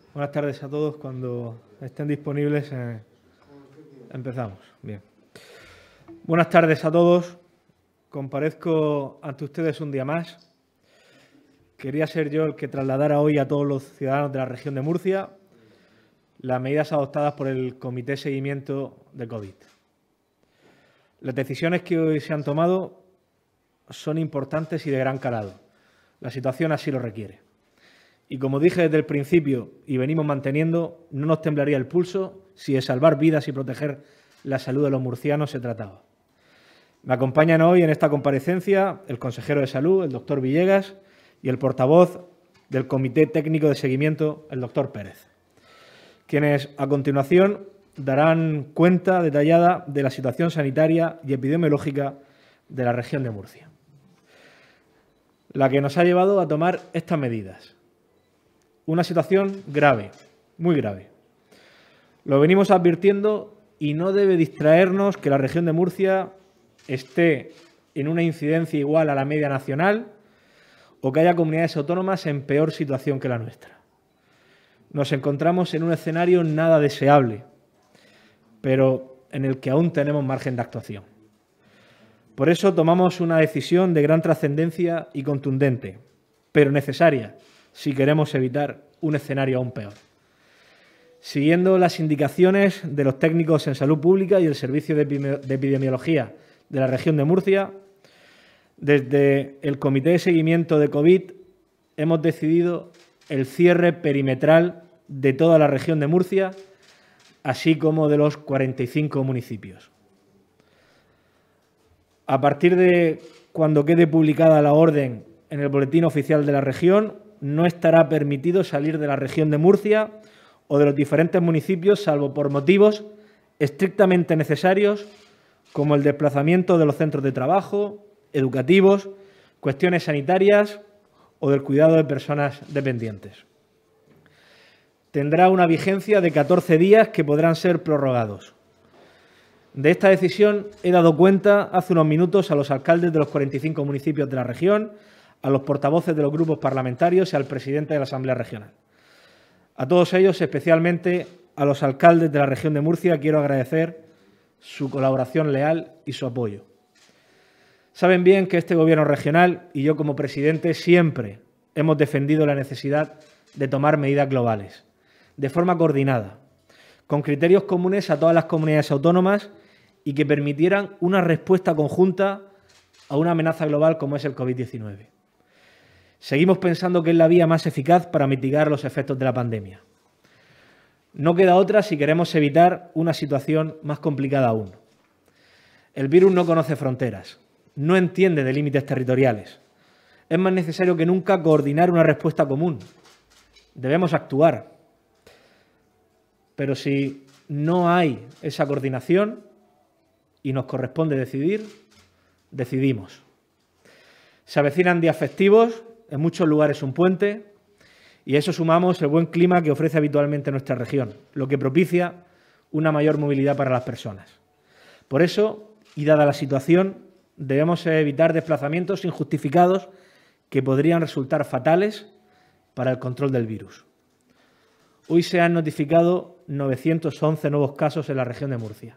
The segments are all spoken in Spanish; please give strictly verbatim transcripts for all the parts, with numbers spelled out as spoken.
Buenas tardes a todos. Cuando estén disponibles, eh, empezamos. Bien. Buenas tardes a todos. Comparezco ante ustedes un día más. Quería ser yo el que trasladara hoy a todos los ciudadanos de la región de Murcia las medidas adoptadas por el Comité de Seguimiento de COVID. Las decisiones que hoy se han tomado son importantes y de gran calado. La situación así lo requiere. Y como dije desde el principio y venimos manteniendo, no nos temblaría el pulso si de salvar vidas y proteger la salud de los murcianos se trataba. Me acompañan hoy en esta comparecencia el consejero de Salud, el doctor Villegas, y el portavoz del Comité Técnico de Seguimiento, el doctor Pérez, quienes a continuación darán cuenta detallada de la situación sanitaria y epidemiológica de la región de Murcia, la que nos ha llevado a tomar estas medidas. Una situación grave, muy grave. Lo venimos advirtiendo y no debe distraernos que la región de Murcia esté en una incidencia igual a la media nacional o que haya comunidades autónomas en peor situación que la nuestra. Nos encontramos en un escenario nada deseable, pero en el que aún tenemos margen de actuación. Por eso tomamos una decisión de gran trascendencia y contundente, pero necesaria, si queremos evitar un escenario aún peor. Siguiendo las indicaciones de los técnicos en salud pública y el Servicio de Epidemiología de la región de Murcia, desde el Comité de Seguimiento de COVID hemos decidido el cierre perimetral de toda la región de Murcia, así como de los cuarenta y cinco municipios. A partir de cuando quede publicada la orden en el Boletín Oficial de la región, no estará permitido salir de la región de Murcia o de los diferentes municipios, salvo por motivos estrictamente necesarios, como el desplazamiento de los centros de trabajo, educativos, cuestiones sanitarias o del cuidado de personas dependientes. Tendrá una vigencia de catorce días que podrán ser prorrogados. De esta decisión he dado cuenta hace unos minutos a los alcaldes de los cuarenta y cinco municipios de la región, a los portavoces de los grupos parlamentarios y al presidente de la Asamblea Regional. A todos ellos, especialmente a los alcaldes de la región de Murcia, quiero agradecer su colaboración leal y su apoyo. Saben bien que este Gobierno regional y yo como presidente siempre hemos defendido la necesidad de tomar medidas globales, de forma coordinada, con criterios comunes a todas las comunidades autónomas y que permitieran una respuesta conjunta a una amenaza global como es el COVID diecinueve. Seguimos pensando que es la vía más eficaz para mitigar los efectos de la pandemia. No queda otra si queremos evitar una situación más complicada aún. El virus no conoce fronteras, no entiende de límites territoriales. Es más necesario que nunca coordinar una respuesta común. Debemos actuar. Pero si no hay esa coordinación y nos corresponde decidir, decidimos. Se avecinan días festivos, en muchos lugares un puente, y a eso sumamos el buen clima que ofrece habitualmente nuestra región, lo que propicia una mayor movilidad para las personas. Por eso, y dada la situación, debemos evitar desplazamientos injustificados que podrían resultar fatales para el control del virus. Hoy se han notificado novecientos once nuevos casos en la región de Murcia.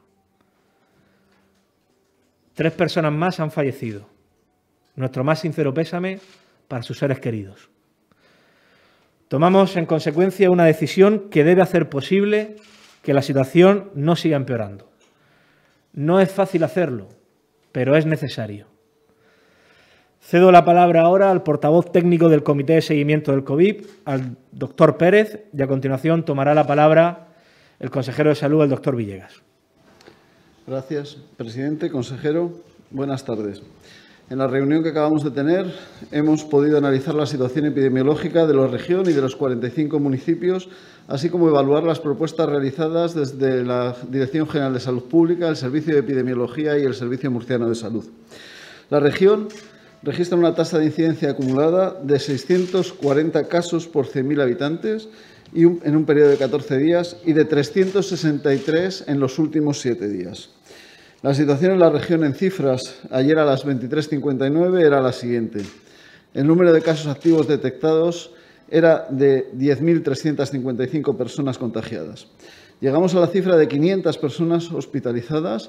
Tres personas más han fallecido. Nuestro más sincero pésame para sus seres queridos. Tomamos, en consecuencia, una decisión que debe hacer posible que la situación no siga empeorando. No es fácil hacerlo, pero es necesario. Cedo la palabra ahora al portavoz técnico del Comité de Seguimiento del COVID, al doctor Pérez, y a continuación tomará la palabra el consejero de Salud, el doctor Villegas. Gracias, presidente, consejero. Buenas tardes. En la reunión que acabamos de tener hemos podido analizar la situación epidemiológica de la región y de los cuarenta y cinco municipios, así como evaluar las propuestas realizadas desde la Dirección General de Salud Pública, el Servicio de Epidemiología y el Servicio Murciano de Salud. La región registra una tasa de incidencia acumulada de seiscientos cuarenta casos por cien mil habitantes y un, en un periodo de catorce días y de trescientos sesenta y tres en los últimos siete días. La situación en la región en cifras ayer a las veintitrés cincuenta y nueve era la siguiente. El número de casos activos detectados era de diez mil trescientas cincuenta y cinco personas contagiadas. Llegamos a la cifra de quinientas personas hospitalizadas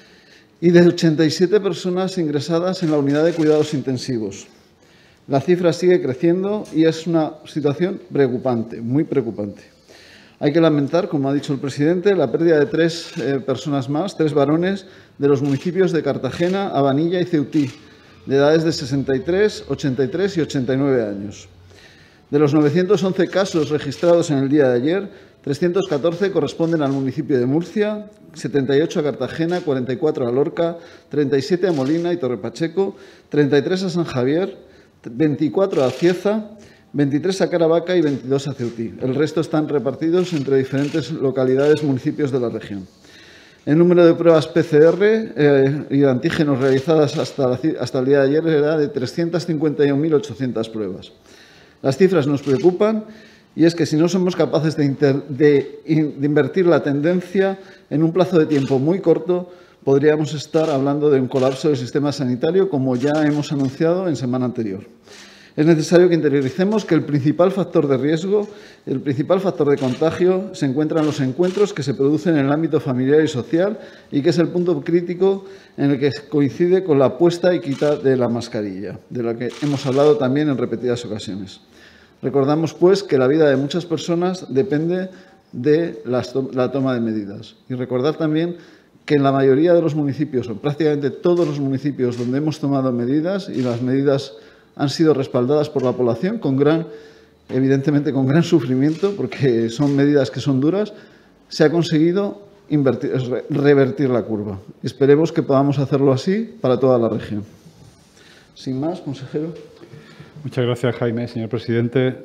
y de ochenta y siete personas ingresadas en la unidad de cuidados intensivos. La cifra sigue creciendo y es una situación preocupante, muy preocupante. Hay que lamentar, como ha dicho el presidente, la pérdida de tres eh, personas más, tres varones, de los municipios de Cartagena, Abanilla y Ceutí, de edades de sesenta y tres, ochenta y tres y ochenta y nueve años. De los novecientos once casos registrados en el día de ayer, trescientos catorce corresponden al municipio de Murcia, setenta y ocho a Cartagena, cuarenta y cuatro a Lorca, treinta y siete a Molina y Torre Pacheco, treinta y tres a San Javier, veinticuatro a Cieza, veintitrés a Caravaca y veintidós a Ceutí. El resto están repartidos entre diferentes localidades, municipios de la región. El número de pruebas P C R eh, y de antígenos realizadas hasta, la, hasta el día de ayer era de trescientas cincuenta y un mil ochocientas pruebas. Las cifras nos preocupan y es que si no somos capaces de, inter, de, de invertir la tendencia en un plazo de tiempo muy corto, podríamos estar hablando de un colapso del sistema sanitario, como ya hemos anunciado en semana anterior. Es necesario que interioricemos que el principal factor de riesgo, el principal factor de contagio, se encuentra en los encuentros que se producen en el ámbito familiar y social y que es el punto crítico en el que coincide con la puesta y quita de la mascarilla, de la que hemos hablado también en repetidas ocasiones. Recordamos, pues, que la vida de muchas personas depende de la toma de medidas. Y recordar también que en la mayoría de los municipios, o prácticamente todos los municipios donde hemos tomado medidas, y las medidas han sido respaldadas por la población con gran, evidentemente con gran sufrimiento, porque son medidas que son duras, se ha conseguido invertir, revertir la curva. Esperemos que podamos hacerlo así para toda la región. Sin más, consejero. Muchas gracias, Jaime. Señor presidente,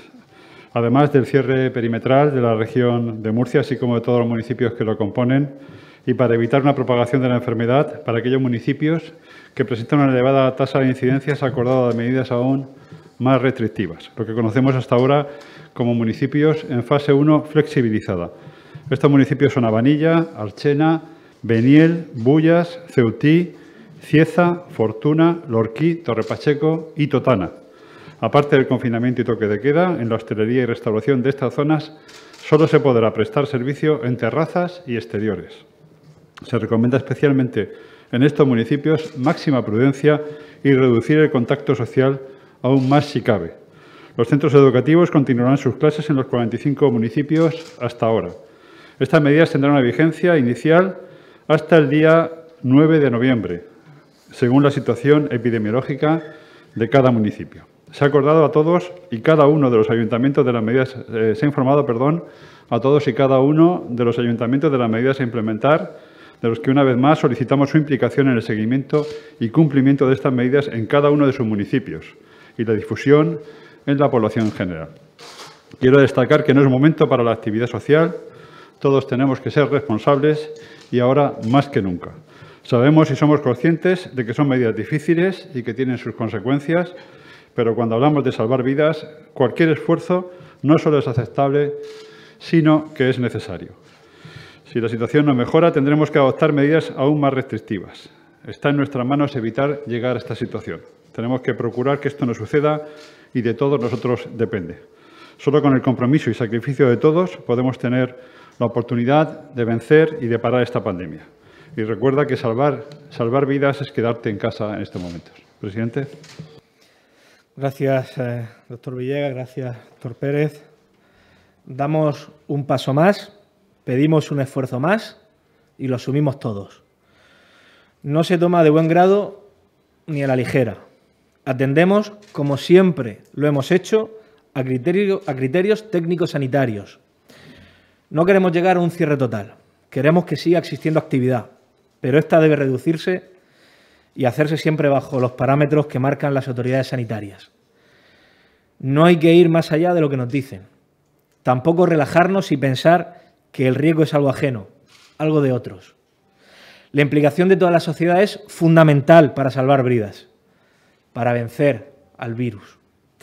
además del cierre perimetral de la región de Murcia, así como de todos los municipios que lo componen, y para evitar una propagación de la enfermedad para aquellos municipios que presentan una elevada tasa de incidencias, ha acordado de medidas aún más restrictivas, lo que conocemos hasta ahora como municipios en fase uno flexibilizada. Estos municipios son Abanilla, Archena, Beniel, Bullas, Ceutí, Cieza, Fortuna, Lorquí, Torre Pacheco y Totana. Aparte del confinamiento y toque de queda, en la hostelería y restauración de estas zonas solo se podrá prestar servicio en terrazas y exteriores. Se recomienda especialmente en estos municipios máxima prudencia y reducir el contacto social aún más si cabe. Los centros educativos continuarán sus clases en los cuarenta y cinco municipios hasta ahora. Estas medidas tendrán una vigencia inicial hasta el día nueve de noviembre, según la situación epidemiológica de cada municipio. Se ha acordado a todos y cada uno de los ayuntamientos de las medidas, eh, se ha informado, perdón, a todos y cada uno de los ayuntamientos de las medidas a implementar, de los que una vez más solicitamos su implicación en el seguimiento y cumplimiento de estas medidas en cada uno de sus municipios y la difusión en la población en general. Quiero destacar que no es momento para la actividad social, todos tenemos que ser responsables y ahora más que nunca. Sabemos y somos conscientes de que son medidas difíciles y que tienen sus consecuencias, pero cuando hablamos de salvar vidas, cualquier esfuerzo no solo es aceptable, sino que es necesario. Si la situación no mejora, tendremos que adoptar medidas aún más restrictivas. Está en nuestras manos evitar llegar a esta situación. Tenemos que procurar que esto no suceda y de todos nosotros depende. Solo con el compromiso y sacrificio de todos podemos tener la oportunidad de vencer y de parar esta pandemia. Y recuerda que salvar, salvar vidas es quedarte en casa en estos momentos. Presidente. Gracias, eh, doctor Villegas. Gracias, doctor Pérez. Damos un paso más. Pedimos un esfuerzo más y lo asumimos todos. No se toma de buen grado ni a la ligera. Atendemos, como siempre lo hemos hecho, a, criterio, a criterios técnicos sanitarios. No queremos llegar a un cierre total. Queremos que siga existiendo actividad, pero esta debe reducirse y hacerse siempre bajo los parámetros que marcan las autoridades sanitarias. No hay que ir más allá de lo que nos dicen. Tampoco relajarnos y pensar que el riesgo es algo ajeno, algo de otros. La implicación de toda la sociedad es fundamental para salvar vidas, para vencer al virus.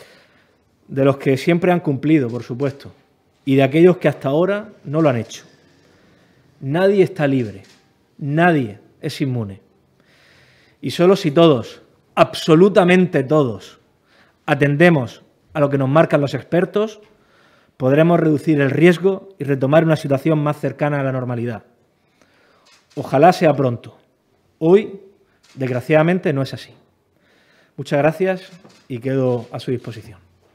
De los que siempre han cumplido, por supuesto, y de aquellos que hasta ahora no lo han hecho. Nadie está libre, nadie es inmune. Y solo si todos, absolutamente todos, atendemos a lo que nos marcan los expertos, podremos reducir el riesgo y retomar una situación más cercana a la normalidad. Ojalá sea pronto. Hoy, desgraciadamente, no es así. Muchas gracias y quedo a su disposición.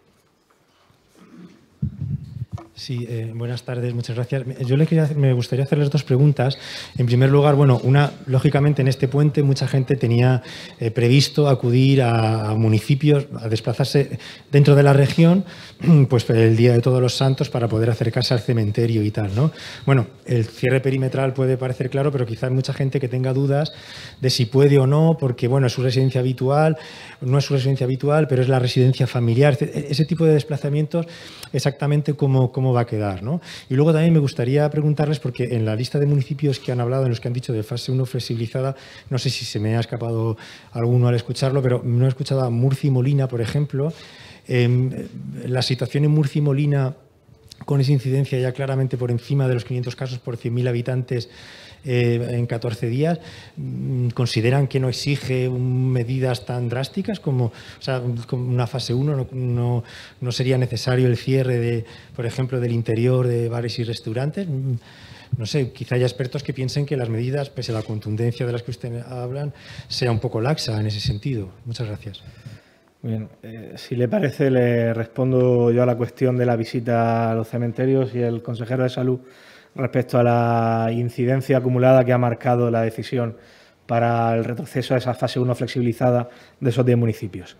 Sí, eh, buenas tardes, muchas gracias. Yo le quería, me gustaría hacerles dos preguntas. En primer lugar, bueno, una, lógicamente en este puente mucha gente tenía eh, previsto acudir a, a municipios, a desplazarse dentro de la región, pues el Día de Todos los Santos para poder acercarse al cementerio y tal, ¿no? Bueno, el cierre perimetral puede parecer claro, pero quizá hay mucha gente que tenga dudas de si puede o no, porque bueno, es su residencia habitual, no es su residencia habitual, pero es la residencia familiar. Ese tipo de desplazamientos, exactamente como, como va a quedar, ¿no? Y luego también me gustaría preguntarles, porque en la lista de municipios que han hablado, en los que han dicho de fase uno flexibilizada, no sé si se me ha escapado alguno al escucharlo, pero no he escuchado a Murcia y Molina, por ejemplo. Eh, la situación en Murcia y Molina, con esa incidencia ya claramente por encima de los quinientos casos por cien mil habitantes eh, en catorce días, ¿consideran que no exige medidas tan drásticas como, o sea, como una fase uno? No, no, no sería necesario el cierre, de, por ejemplo, del interior de bares y restaurantes. No sé, quizá haya expertos que piensen que las medidas, pese a la contundencia de las que usted hablan, sea un poco laxa en ese sentido. Muchas gracias. Bien, eh, si le parece, le respondo yo a la cuestión de la visita a los cementerios y el consejero de Salud respecto a la incidencia acumulada que ha marcado la decisión para el retroceso a esa fase uno flexibilizada de esos diez municipios.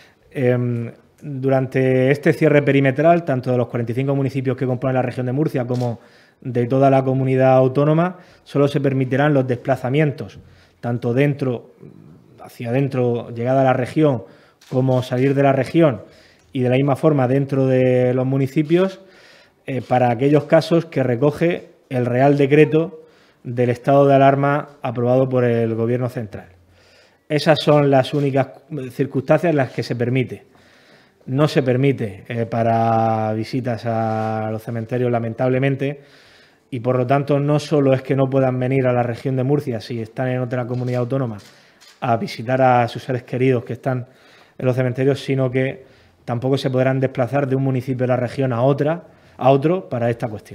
Eh, durante este cierre perimetral, tanto de los cuarenta y cinco municipios que componen la región de Murcia como de toda la comunidad autónoma, solo se permitirán los desplazamientos, tanto dentro, hacia adentro, llegada a la región, como salir de la región, y de la misma forma dentro de los municipios, eh, para aquellos casos que recoge el Real Decreto del estado de alarma aprobado por el Gobierno central. Esas son las únicas circunstancias en las que se permite. No se permite eh, para visitas a los cementerios, lamentablemente, y por lo tanto no solo es que no puedan venir a la región de Murcia si están en otra comunidad autónoma a visitar a sus seres queridos que están en los cementerios, sino que tampoco se podrán desplazar de un municipio de la región a otra, a otro para esta cuestión.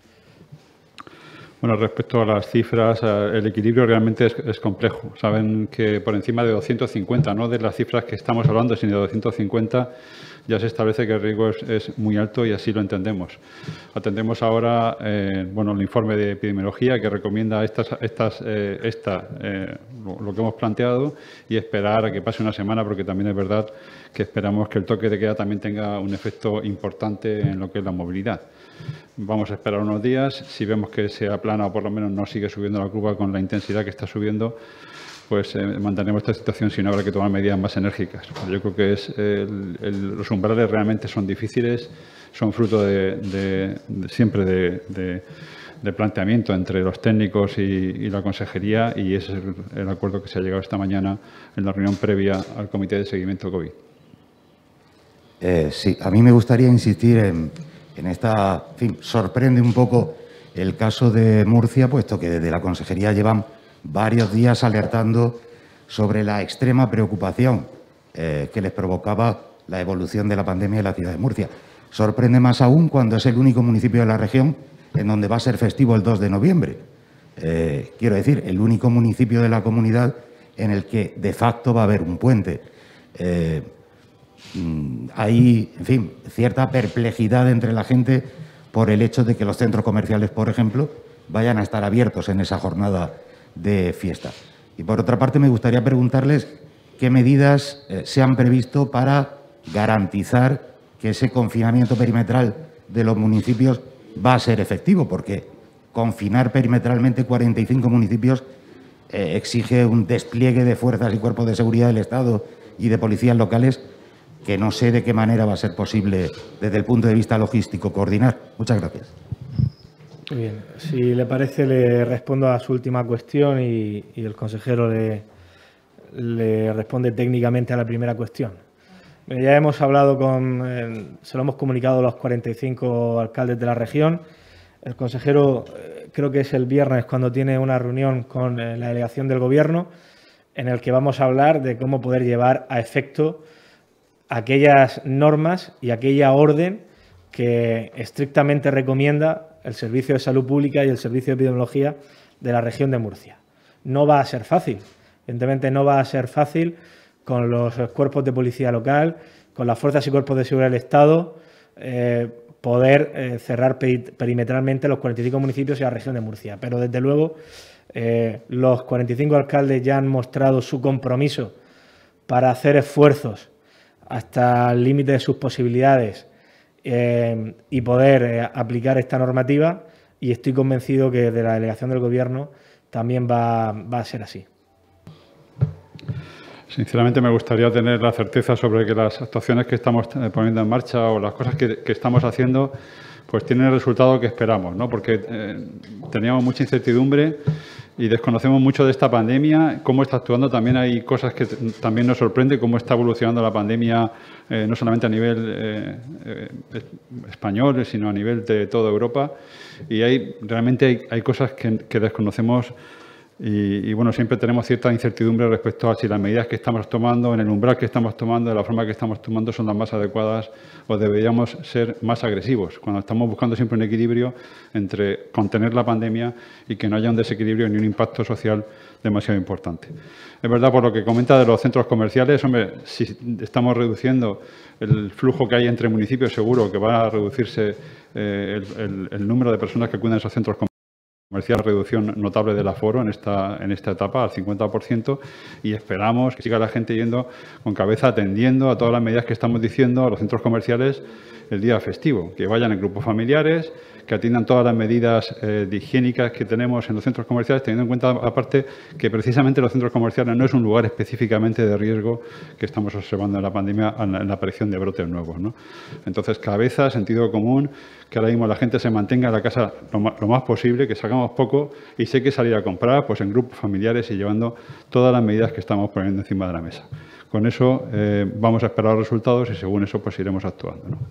Bueno, respecto a las cifras, el equilibrio realmente es, es complejo. Saben que por encima de doscientos cincuenta, no de las cifras que estamos hablando, sino de doscientos cincuenta, ya se establece que el riesgo es, es muy alto y así lo entendemos. Atendemos ahora eh, bueno, el informe de epidemiología que recomienda estas, estas, eh, esta, eh, lo, lo que hemos planteado y esperar a que pase una semana, porque también es verdad que esperamos que el toque de queda también tenga un efecto importante en lo que es la movilidad. Vamos a esperar unos días. Si vemos que se aplana o por lo menos no sigue subiendo la curva con la intensidad que está subiendo, pues eh, mantenemos esta situación, si no habrá que tomar medidas más enérgicas. Yo creo que es el, el, los umbrales realmente son difíciles, son fruto de, de, de siempre de, de, de planteamiento entre los técnicos y, y la consejería, y ese es el, el acuerdo que se ha llegado esta mañana en la reunión previa al Comité de Seguimiento COVID. Eh, sí, a mí me gustaría insistir en, en esta, en fin, sorprende un poco el caso de Murcia, puesto que desde la consejería llevan varios días alertando sobre la extrema preocupación eh, que les provocaba la evolución de la pandemia en la ciudad de Murcia. Sorprende más aún cuando es el único municipio de la región en donde va a ser festivo el dos de noviembre. Eh, quiero decir, el único municipio de la comunidad en el que de facto va a haber un puente. Eh, Hay, en fin, cierta perplejidad entre la gente por el hecho de que los centros comerciales, por ejemplo, vayan a estar abiertos en esa jornada de fiesta. Y por otra parte, me gustaría preguntarles qué medidas eh, se han previsto para garantizar que ese confinamiento perimetral de los municipios va a ser efectivo, porque confinar perimetralmente cuarenta y cinco municipios eh, exige un despliegue de fuerzas y cuerpos de seguridad del Estado y de policías locales que no sé de qué manera va a ser posible desde el punto de vista logístico coordinar. Muchas gracias. Muy bien. Si le parece, le respondo a su última cuestión y, y el consejero le, le responde técnicamente a la primera cuestión. Ya hemos hablado con, eh, se lo hemos comunicado a los cuarenta y cinco alcaldes de la región. El consejero, eh, creo que es el viernes, cuando tiene una reunión con eh, la delegación del Gobierno, en el que vamos a hablar de cómo poder llevar a efecto aquellas normas y aquella orden que estrictamente recomienda el Servicio de Salud Pública y el Servicio de Epidemiología de la región de Murcia. No va a ser fácil, evidentemente no va a ser fácil con los cuerpos de policía local, con las fuerzas y cuerpos de seguridad del Estado, eh, poder eh, cerrar perimetralmente los cuarenta y cinco municipios y la región de Murcia. Pero, desde luego, eh, los cuarenta y cinco alcaldes ya han mostrado su compromiso para hacer esfuerzos hasta el límite de sus posibilidades eh, y poder eh, aplicar esta normativa, y estoy convencido que de la delegación del Gobierno también va, va a ser así. Sinceramente, me gustaría tener la certeza sobre que las actuaciones que estamos poniendo en marcha o las cosas que, que estamos haciendo pues tienen el resultado que esperamos, ¿no? Porque eh, teníamos mucha incertidumbre y desconocemos mucho de esta pandemia, cómo está actuando. También hay cosas que también nos sorprende, cómo está evolucionando la pandemia, eh, no solamente a nivel eh, eh, español, sino a nivel de toda Europa. Y hay realmente hay, hay cosas que, que desconocemos. Y, y, bueno, siempre tenemos cierta incertidumbre respecto a si las medidas que estamos tomando, en el umbral que estamos tomando, de la forma que estamos tomando, son las más adecuadas o deberíamos ser más agresivos, cuando estamos buscando siempre un equilibrio entre contener la pandemia y que no haya un desequilibrio ni un impacto social demasiado importante. Es verdad, por lo que comenta de los centros comerciales, hombre, si estamos reduciendo el flujo que hay entre municipios, seguro que va a reducirse eh, el, el, el número de personas que acuden a esos centros comerciales. Comercial, reducción notable del aforo en esta, en esta etapa al cincuenta por ciento, y esperamos que siga la gente yendo con cabeza, atendiendo a todas las medidas que estamos diciendo a los centros comerciales el día festivo, que vayan en grupos familiares, que atiendan todas las medidas eh, de higiénicas que tenemos en los centros comerciales, teniendo en cuenta aparte que precisamente los centros comerciales no es un lugar específicamente de riesgo que estamos observando en la pandemia, en la, en la aparición de brotes nuevos, ¿no? Entonces, cabeza, sentido común, que ahora mismo la gente se mantenga en la casa lo más, lo más posible, que salgamos poco y sé que salir a comprar pues en grupos familiares y llevando todas las medidas que estamos poniendo encima de la mesa. Con eso eh, vamos a esperar los resultados y según eso pues iremos actuando, ¿no?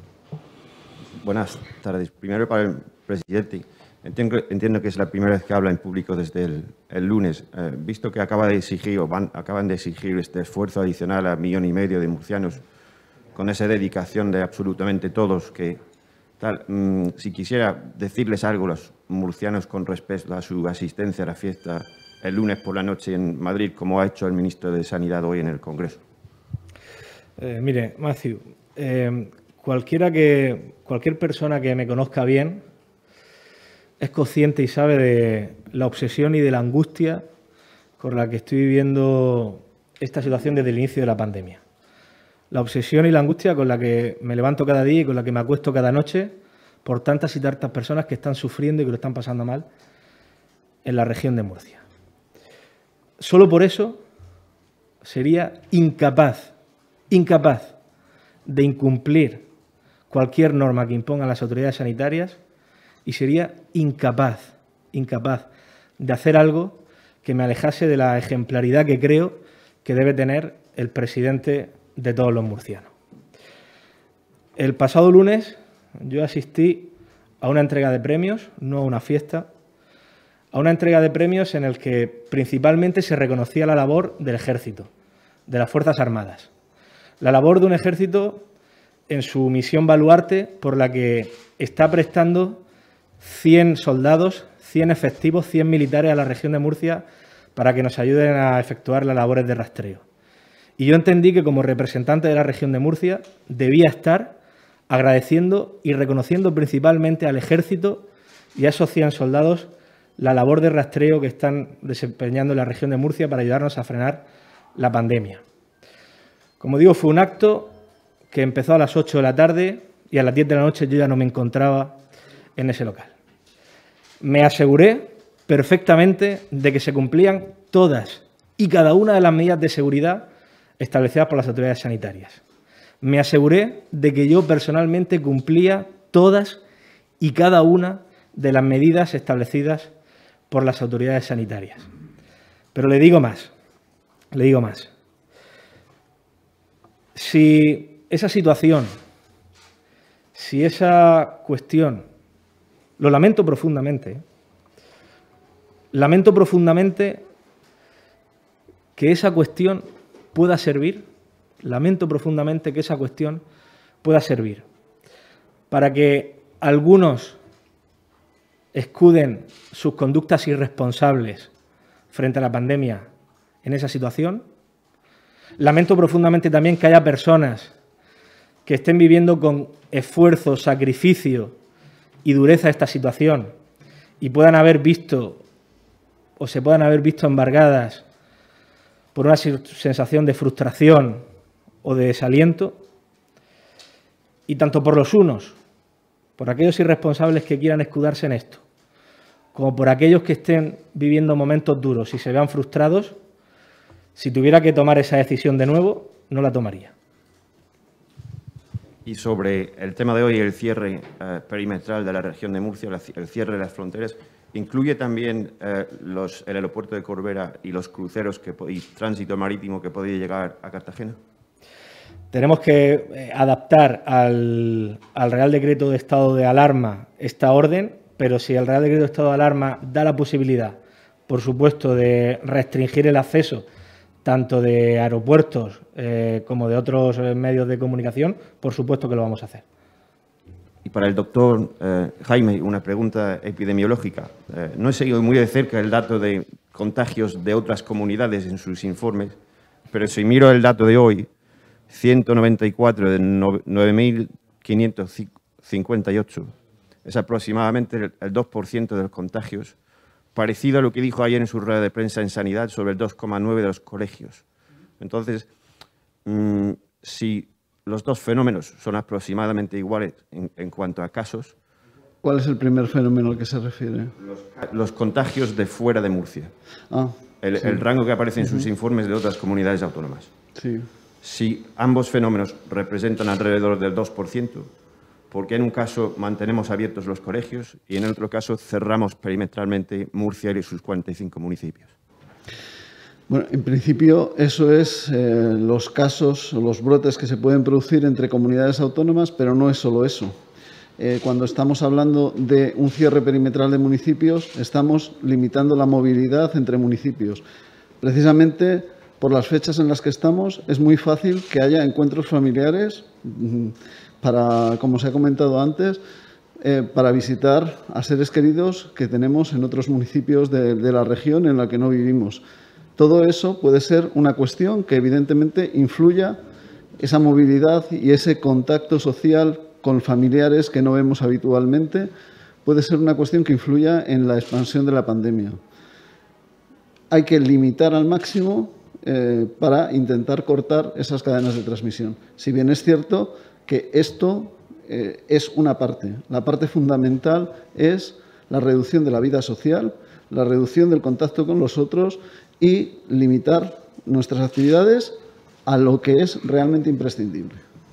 Buenas tardes. Primero para el presidente. Entiendo, entiendo que es la primera vez que habla en público desde el, el lunes. Eh, visto que acaba de exigir o van, acaban de exigir este esfuerzo adicional a millón y medio de murcianos, con esa dedicación de absolutamente todos, que tal, mmm, si quisiera decirles algo a los murcianos con respecto a su asistencia a la fiesta el lunes por la noche en Madrid, como ha hecho el ministro de Sanidad hoy en el Congreso. Eh, mire, Matthew, eh, cualquiera que, cualquier persona que me conozca bien es consciente y sabe de la obsesión y de la angustia con la que estoy viviendo esta situación desde el inicio de la pandemia. La obsesión y la angustia con la que me levanto cada día y con la que me acuesto cada noche por tantas y tantas personas que están sufriendo y que lo están pasando mal en la región de Murcia. Solo por eso sería incapaz, incapaz de incumplir cualquier norma que impongan las autoridades sanitarias y sería incapaz, incapaz de hacer algo que me alejase de la ejemplaridad que creo que debe tener el presidente de todos los murcianos. El pasado lunes yo asistí a una entrega de premios, no a una fiesta, a una entrega de premios en el que principalmente se reconocía la labor del Ejército, de las Fuerzas Armadas. La labor de un ejército en su misión baluarte, por la que está prestando cien soldados, cien efectivos, cien militares a la región de Murcia para que nos ayuden a efectuar las labores de rastreo. Y yo entendí que como representante de la región de Murcia debía estar agradeciendo y reconociendo principalmente al Ejército y a esos cien soldados la labor de rastreo que están desempeñando en la región de Murcia para ayudarnos a frenar la pandemia. Como digo, fue un acto que empezó a las ocho de la tarde y a las diez de la noche yo ya no me encontraba en ese local. Me aseguré perfectamente de que se cumplían todas y cada una de las medidas de seguridad establecidas por las autoridades sanitarias. Me aseguré de que yo personalmente cumplía todas y cada una de las medidas establecidas por las autoridades sanitarias. Pero le digo más, le digo más. Si esa situación, si esa cuestión, lo lamento profundamente, ¿eh? lamento profundamente que esa cuestión pueda servir lamento profundamente que esa cuestión pueda servir para que algunos escuden sus conductas irresponsables frente a la pandemia en esa situación. Lamento profundamente también que haya personas que estén viviendo con esfuerzo, sacrificio y dureza esta situación y puedan haber visto o se puedan haber visto embargadas por una sensación de frustración o de desaliento, y tanto por los unos, por aquellos irresponsables que quieran escudarse en esto, como por aquellos que estén viviendo momentos duros y se vean frustrados, si tuviera que tomar esa decisión de nuevo, no la tomaría. Y sobre el tema de hoy, el cierre eh, perimetral de la región de Murcia, el cierre de las fronteras, ¿incluye también eh, los, el aeropuerto de Corbera y los cruceros que, y tránsito marítimo que podría llegar a Cartagena? Tenemos que eh, adaptar al, al Real Decreto de Estado de Alarma esta orden, pero si el Real Decreto de Estado de Alarma da la posibilidad, por supuesto, de restringir el acceso tanto de aeropuertos eh, como de otros eh, medios de comunicación, por supuesto que lo vamos a hacer. Y para el doctor eh, Jaime, una pregunta epidemiológica. Eh, no he seguido muy de cerca el dato de contagios de otras comunidades en sus informes, pero si miro el dato de hoy, ciento noventa y cuatro de nueve mil quinientos cincuenta y ocho, es aproximadamente el, el dos por ciento de los contagios, parecido a lo que dijo ayer en su rueda de prensa en Sanidad sobre el dos coma nueve por ciento de los colegios. Entonces, mmm, si los dos fenómenos son aproximadamente iguales en, en cuanto a casos. ¿Cuál es el primer fenómeno al que se refiere? Los, los contagios de fuera de Murcia. Ah, el, sí. el rango que aparece en sus informes de otras comunidades autónomas. Sí. Si ambos fenómenos representan alrededor del dos por ciento, ¿por qué en un caso mantenemos abiertos los colegios y en el otro caso cerramos perimetralmente Murcia y sus cuarenta y cinco municipios? Bueno, en principio eso es eh, los casos o los brotes que se pueden producir entre comunidades autónomas, pero no es solo eso. Eh, cuando estamos hablando de un cierre perimetral de municipios, estamos limitando la movilidad entre municipios. Precisamente por las fechas en las que estamos, es muy fácil que haya encuentros familiares para, como se ha comentado antes, eh, para visitar a seres queridos que tenemos en otros municipios de, de la región en la que no vivimos. Todo eso puede ser una cuestión que evidentemente influya esa movilidad y ese contacto social con familiares que no vemos habitualmente, puede ser una cuestión que influya en la expansión de la pandemia. Hay que limitar al máximo eh, para intentar cortar esas cadenas de transmisión. Si bien es cierto que esto eh, es una parte, la parte fundamental es la reducción de la vida social, la reducción del contacto con los otros y limitar nuestras actividades a lo que es realmente imprescindible.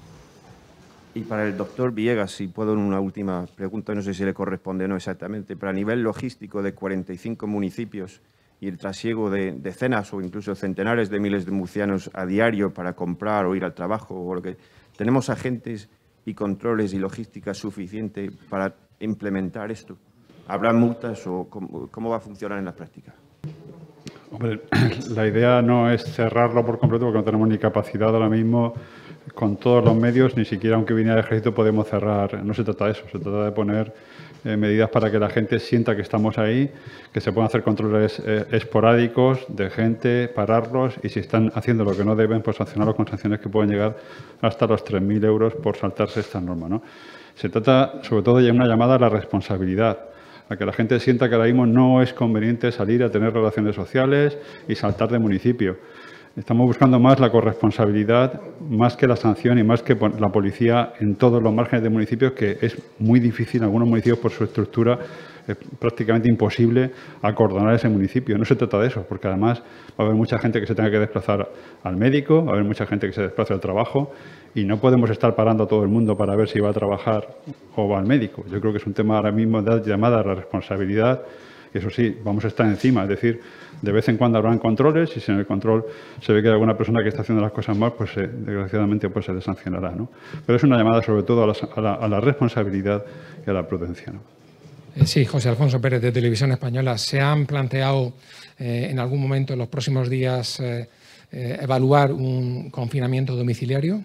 Y para el doctor Villegas, si puedo, una última pregunta, no sé si le corresponde o no exactamente, pero a nivel logístico de cuarenta y cinco municipios y el trasiego de decenas o incluso centenares de miles de murcianos a diario para comprar o ir al trabajo, o lo que ¿tenemos agentes y controles y logística suficiente para implementar esto? ¿Habrá multas o cómo, cómo va a funcionar en la práctica? Hombre, la idea no es cerrarlo por completo porque no tenemos ni capacidad ahora mismo con todos los medios, ni siquiera aunque viniera el ejército podemos cerrar. No se trata de eso, se trata de poner eh, medidas para que la gente sienta que estamos ahí, que se puedan hacer controles eh, esporádicos de gente, pararlos y si están haciendo lo que no deben, pues sancionarlos con sanciones que pueden llegar hasta los tres mil euros por saltarse esta norma, ¿no? Se trata sobre todo de una llamada a la responsabilidad, a que la gente sienta que ahora mismo no es conveniente salir a tener relaciones sociales y saltar de municipio. Estamos buscando más la corresponsabilidad, más que la sanción y más que la policía en todos los márgenes de municipios, que es muy difícil en algunos municipios por su estructura, es prácticamente imposible acordonar ese municipio. No se trata de eso, porque además va a haber mucha gente que se tenga que desplazar al médico, va a haber mucha gente que se desplace al trabajo y no podemos estar parando a todo el mundo para ver si va a trabajar o va al médico. Yo creo que es un tema ahora mismo de llamada a la responsabilidad. Y eso sí, vamos a estar encima, es decir, de vez en cuando habrán controles y si en el control se ve que hay alguna persona que está haciendo las cosas mal, pues eh, desgraciadamente pues, se le sancionará, ¿no? Pero es una llamada sobre todo a la, a la, a la responsabilidad y a la prudencia, ¿no? Sí, José Alfonso Pérez, de Televisión Española. ¿Se han planteado eh, en algún momento en los próximos días eh, eh, evaluar un confinamiento domiciliario?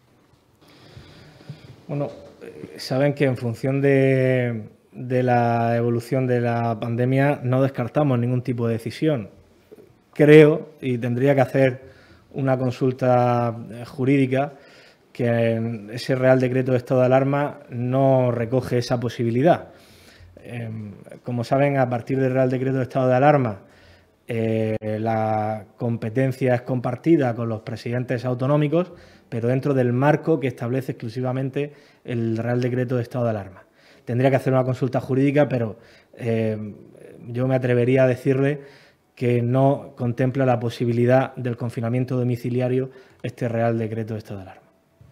Bueno, saben que en función de, de la evolución de la pandemia no descartamos ningún tipo de decisión. Creo, y tendría que hacer una consulta jurídica, que ese Real Decreto de Estado de Alarma no recoge esa posibilidad. Eh, como saben, a partir del Real Decreto de Estado de Alarma, eh, la competencia es compartida con los presidentes autonómicos, pero dentro del marco que establece exclusivamente el Real Decreto de Estado de Alarma. Tendría que hacer una consulta jurídica, pero eh, yo me atrevería a decirle que no contempla la posibilidad del confinamiento domiciliario este Real Decreto de Estado de Alarma.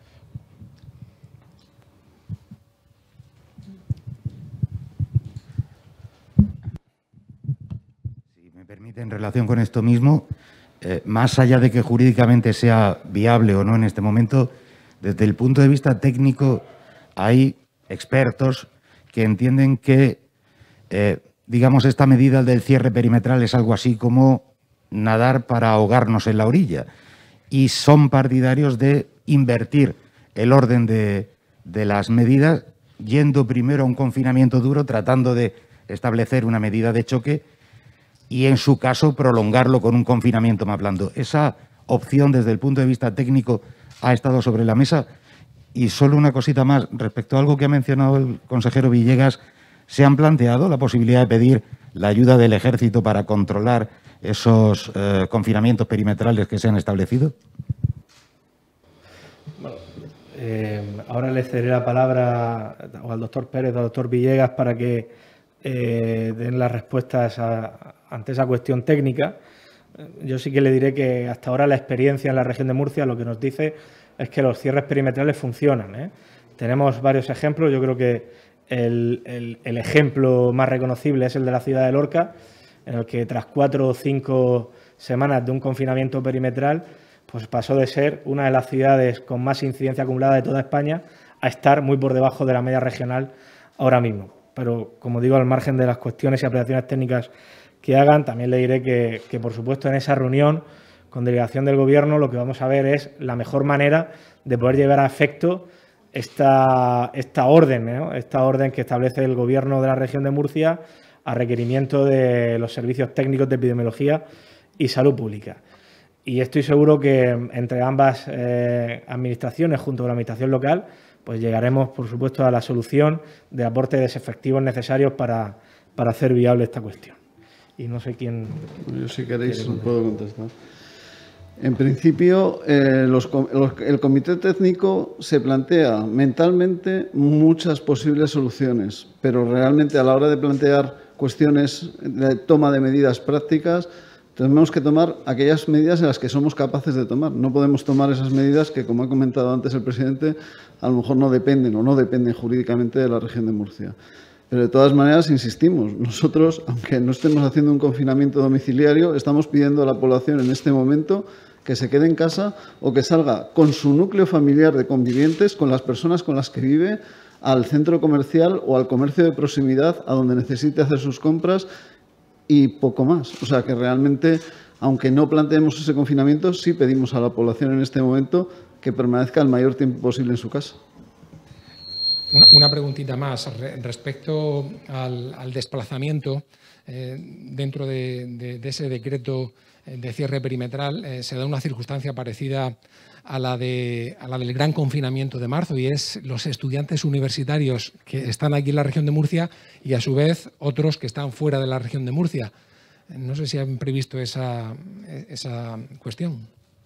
Si me permite, en relación con esto mismo, eh, más allá de que jurídicamente sea viable o no en este momento, desde el punto de vista técnico hay expertos que entienden que, eh, digamos, esta medida del cierre perimetral es algo así como nadar para ahogarnos en la orilla, y son partidarios de invertir el orden de, de las medidas, yendo primero a un confinamiento duro, tratando de establecer una medida de choque y, en su caso, prolongarlo con un confinamiento más blando. Esa opción, desde el punto de vista técnico, ha estado sobre la mesa. Y solo una cosita más, respecto a algo que ha mencionado el consejero Villegas, ¿se han planteado la posibilidad de pedir la ayuda del Ejército para controlar esos eh, confinamientos perimetrales que se han establecido? Bueno, eh, ahora le cederé la palabra o al doctor Pérez o al doctor Villegas para que eh, den las respuestas a, ante esa cuestión técnica. Yo sí que le diré que hasta ahora la experiencia en la región de Murcia lo que nos dice es que los cierres perimetrales funcionan, ¿eh? Tenemos varios ejemplos. Yo creo que el, el, el ejemplo más reconocible es el de la ciudad de Lorca, en el que tras cuatro o cinco semanas de un confinamiento perimetral, pues pasó de ser una de las ciudades con más incidencia acumulada de toda España a estar muy por debajo de la media regional ahora mismo. Pero, como digo, al margen de las cuestiones y apreciaciones técnicas que hagan, también le diré que, que, por supuesto, en esa reunión con delegación del Gobierno lo que vamos a ver es la mejor manera de poder llevar a efecto esta, esta orden, ¿no? Esta orden que establece el Gobierno de la región de Murcia a requerimiento de los servicios técnicos de epidemiología y salud pública. Y estoy seguro que entre ambas eh, administraciones, junto con la administración local, pues llegaremos, por supuesto, a la solución de aporte de efectivos necesarios para, para hacer viable esta cuestión. Y no sé quién... Yo, si queréis, puedo contestar. En principio, eh, los, los, el comité técnico se plantea mentalmente muchas posibles soluciones, pero realmente a la hora de plantear cuestiones de toma de medidas prácticas, tenemos que tomar aquellas medidas en las que somos capaces de tomar. No podemos tomar esas medidas que, como ha comentado antes el presidente, a lo mejor no dependen o no dependen jurídicamente de la región de Murcia. Pero de todas maneras, insistimos, nosotros, aunque no estemos haciendo un confinamiento domiciliario, estamos pidiendo a la población en este momento que se quede en casa o que salga con su núcleo familiar de convivientes, con las personas con las que vive, al centro comercial o al comercio de proximidad a donde necesite hacer sus compras y poco más. O sea que realmente, aunque no planteemos ese confinamiento, sí pedimos a la población en este momento que permanezca el mayor tiempo posible en su casa. Una, una preguntita más respecto al, al desplazamiento. Eh, dentro de, de, de ese decreto de cierre perimetral eh, se da una circunstancia parecida a la, de, a la del gran confinamiento de marzo, y es los estudiantes universitarios que están aquí en la región de Murcia y, a su vez, otros que están fuera de la región de Murcia. No sé si han previsto esa, esa cuestión.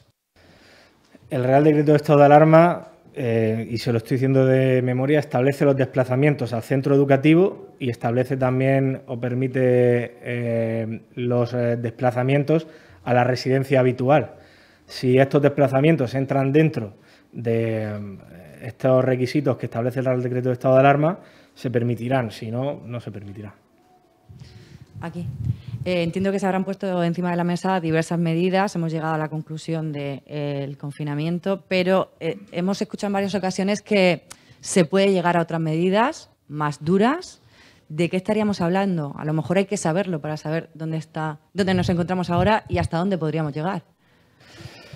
El Real Decreto de Estado de Alarma, eh, y se lo estoy diciendo de memoria, establece los desplazamientos al centro educativo y establece también o permite eh, los eh, desplazamientos a la residencia habitual. Si estos desplazamientos entran dentro de estos requisitos que establece el Real Decreto de Estado de Alarma, se permitirán, si no, no se permitirá. Aquí. Eh, entiendo que se habrán puesto encima de la mesa diversas medidas, hemos llegado a la conclusión del de, eh, confinamiento, pero eh, hemos escuchado en varias ocasiones que se puede llegar a otras medidas más duras. ¿De qué estaríamos hablando? A lo mejor hay que saberlo para saber dónde está, dónde nos encontramos ahora y hasta dónde podríamos llegar.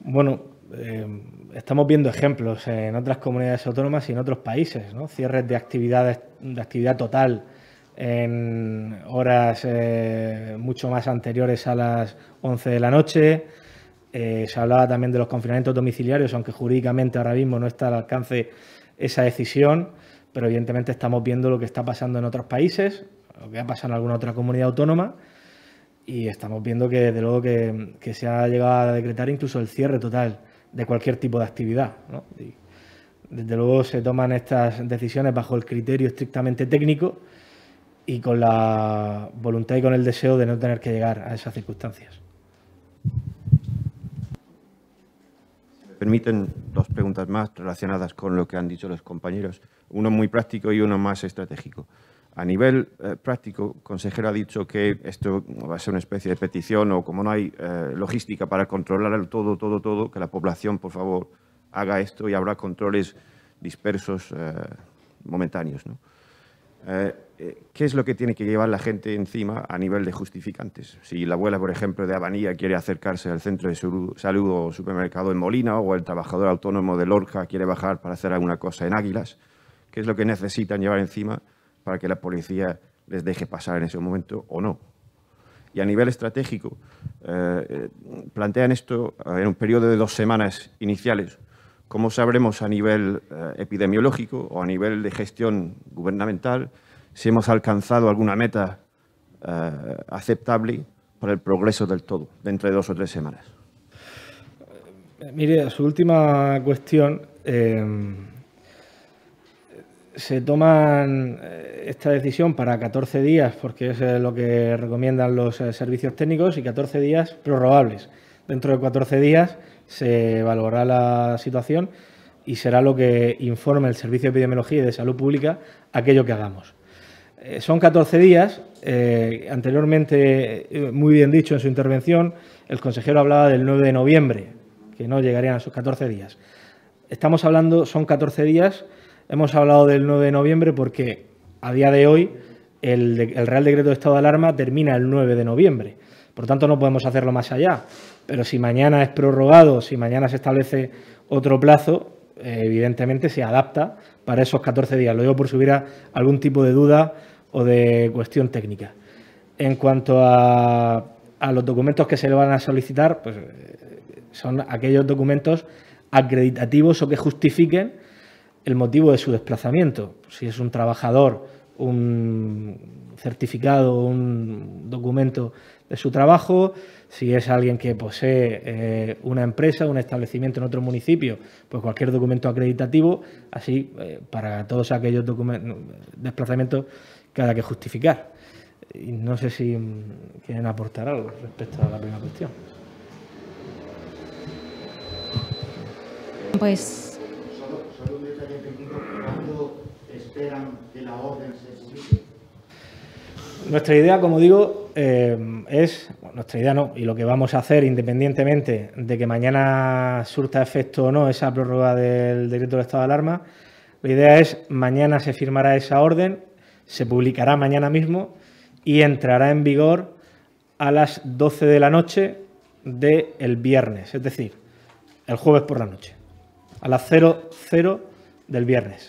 Bueno, eh, estamos viendo ejemplos en otras comunidades autónomas y en otros países, ¿no? Cierres de actividades, de actividad total en horas eh, mucho más anteriores a las once de la noche. Eh, se hablaba también de los confinamientos domiciliarios, aunque jurídicamente ahora mismo no está al alcance esa decisión, pero evidentemente estamos viendo lo que está pasando en otros países, lo que ha pasado en alguna otra comunidad autónoma, y estamos viendo que desde luego que, que se ha llegado a decretar incluso el cierre total de cualquier tipo de actividad, ¿no? Y desde luego se toman estas decisiones bajo el criterio estrictamente técnico y con la voluntad y con el deseo de no tener que llegar a esas circunstancias. Permiten dos preguntas más relacionadas con lo que han dicho los compañeros, uno muy práctico y uno más estratégico. A nivel eh, práctico, consejero ha dicho que esto va a ser una especie de petición o como no hay eh, logística para controlar todo, todo, todo, que la población, por favor, haga esto y habrá controles dispersos eh, momentáneos, ¿no? Eh, ¿Qué es lo que tiene que llevar la gente encima a nivel de justificantes? Si la abuela, por ejemplo, de Abanía quiere acercarse al centro de salud o supermercado en Molina, o el trabajador autónomo de Lorca quiere bajar para hacer alguna cosa en Águilas, ¿qué es lo que necesitan llevar encima para que la policía les deje pasar en ese momento o no? Y a nivel estratégico, eh, plantean esto en un periodo de dos semanas iniciales. ¿Cómo sabremos a nivel eh, epidemiológico o a nivel de gestión gubernamental si hemos alcanzado alguna meta eh, aceptable para el progreso del todo dentro de dos o tres semanas? Mire, su última cuestión, eh, se toman esta decisión para catorce días, porque es lo que recomiendan los servicios técnicos, y catorce días prorrogables. Dentro de catorce días se evaluará la situación y será lo que informe el Servicio de Epidemiología y de Salud Pública aquello que hagamos. Eh, son catorce días. Eh, anteriormente, eh, muy bien dicho en su intervención, el consejero hablaba del nueve de noviembre, que no llegarían a esos catorce días. Estamos hablando, son catorce días, hemos hablado del nueve de noviembre porque a día de hoy el, de, el Real Decreto de Estado de Alarma termina el nueve de noviembre. Por tanto, no podemos hacerlo más allá. Pero si mañana es prorrogado, si mañana se establece otro plazo, eh, evidentemente se adapta para esos catorce días. Lo digo por si hubiera algún tipo de duda o de cuestión técnica. En cuanto a, a los documentos que se le van a solicitar, pues son aquellos documentos acreditativos o que justifiquen el motivo de su desplazamiento. Si es un trabajador, un certificado, un documento de su trabajo. Si es alguien que posee eh, una empresa, un establecimiento en otro municipio, pues cualquier documento acreditativo, así eh, para todos aquellos desplazamientos que haya que justificar. Y no sé si quieren aportar algo respecto a la primera cuestión. Pues Solo, solo un detalle técnico. ¿Cuándo esperan que la orden se publique? Nuestra idea, como digo, eh, es, bueno, nuestra idea no, y lo que vamos a hacer, independientemente de que mañana surta efecto o no esa prórroga del decreto de estado de alarma, la idea es mañana se firmará esa orden, se publicará mañana mismo y entrará en vigor a las doce de la noche del viernes, es decir, el jueves por la noche, a las cero cero del viernes.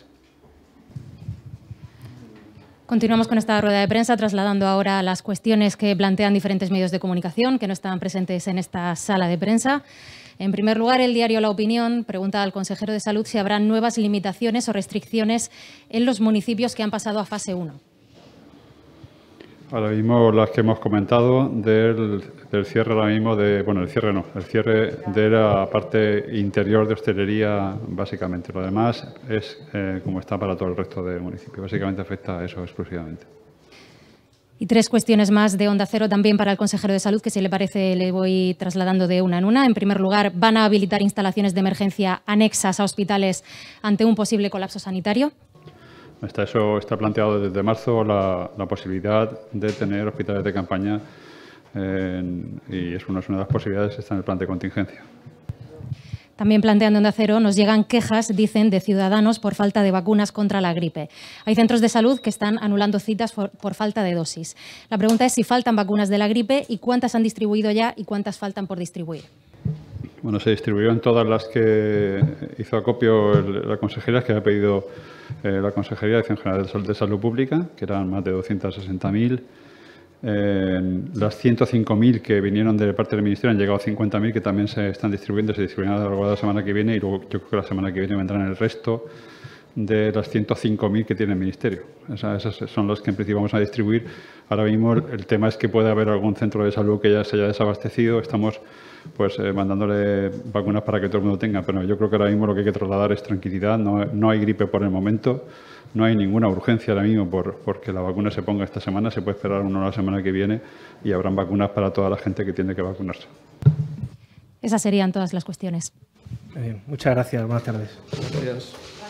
continuamos con esta rueda de prensa, trasladando ahora las cuestiones que plantean diferentes medios de comunicación que no estaban presentes en esta sala de prensa. En primer lugar, el diario La Opinión pregunta al consejero de Salud si habrá nuevas limitaciones o restricciones en los municipios que han pasado a fase uno. Ahora mismo las que hemos comentado del, del cierre ahora mismo de, bueno, el cierre no, el cierre de la parte interior de hostelería básicamente. Lo demás es eh, como está para todo el resto del municipio. Básicamente afecta a eso exclusivamente. Y tres cuestiones más de Onda Cero también para el consejero de Salud, que si le parece le voy trasladando de una en una. En primer lugar, ¿van a habilitar instalaciones de emergencia anexas a hospitales ante un posible colapso sanitario? Está, eso está planteado desde marzo, la, la posibilidad de tener hospitales de campaña eh, y es una, es una de las posibilidades que está en el plan de contingencia. También planteando Onda Cero, nos llegan quejas, dicen, de ciudadanos por falta de vacunas contra la gripe. Hay centros de salud que están anulando citas por, por falta de dosis. La pregunta es si faltan vacunas de la gripe y cuántas han distribuido ya y cuántas faltan por distribuir. Bueno, se distribuyeron todas las que hizo acopio el, la consejería, que había pedido eh, la Consejería de Dirección General de Salud, de Salud Pública, que eran más de doscientos sesenta mil. Eh, las ciento cinco mil que vinieron de parte del Ministerio han llegado a cincuenta mil, que también se están distribuyendo, se distribuirán a lo largo de la semana que viene, y luego yo creo que la semana que viene vendrán el resto de las ciento cinco mil que tiene el Ministerio. Esas, esas son las que en principio vamos a distribuir. Ahora mismo el tema es que puede haber algún centro de salud que ya se haya desabastecido. Estamos pues eh, mandándole vacunas para que todo el mundo tenga, pero yo creo que ahora mismo lo que hay que trasladar es tranquilidad. No, no hay gripe por el momento, no hay ninguna urgencia ahora mismo por porque la vacuna se ponga esta semana, se puede esperar uno la semana que viene y habrán vacunas para toda la gente que tiene que vacunarse. Esas serían todas las cuestiones. Bien, muchas gracias. Buenas tardes. Gracias.